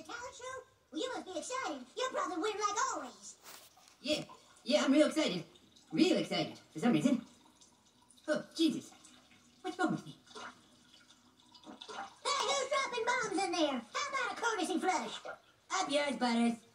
talent show? Well, you must be excited. You'll probably win like always. Yeah, I'm real excited. Real excited, for some reason. Oh, Jesus. What's wrong with me? Hey, who's dropping bombs in there? How about a courtesy flush? Up yours, Butters.